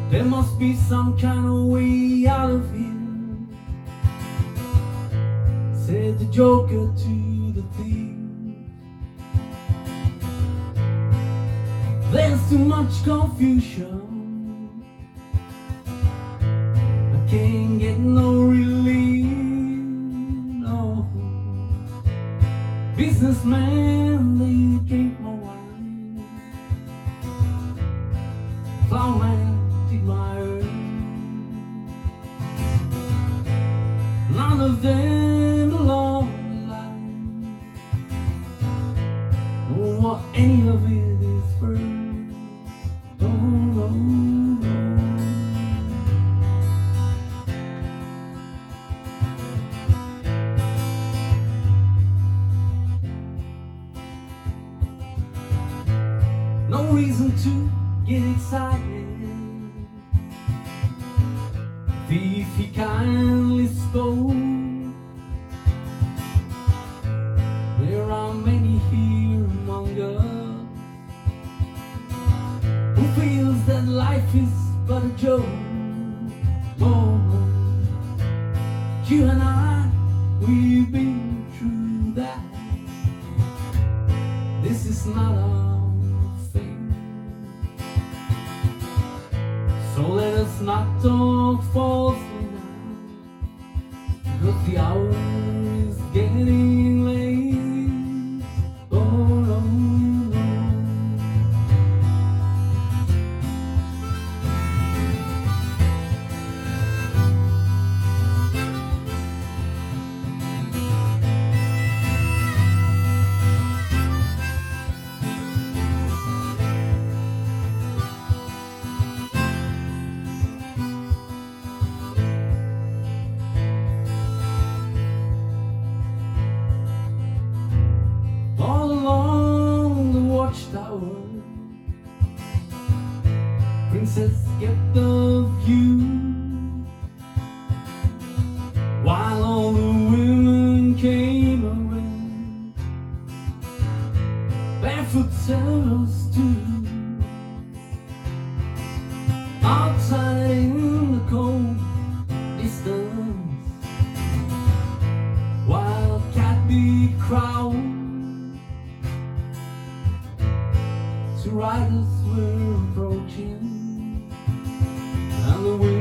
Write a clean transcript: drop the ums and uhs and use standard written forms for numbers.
There must be some kind of way out of here, said the joker to the thief. There's too much confusion, I can't get no relief, no. Businessman, they drink more wine, plowman, take my earth. None of them belong alive, know what any of it is first. Oh, no, no. No reason to get excited. Thief, he kindly spoke. There are many here among us who feels that life is but a joke. Oh, you and I, we've been through that. This is not our fate. So let us not talk falsely now, because the hour is getting late. Oh, no, no. All along the Watchtower, princess kept the view, while all the women came around, barefoot sailors too. Outside in the cold distance, while cat-beat crowd, two riders were approaching, and the wind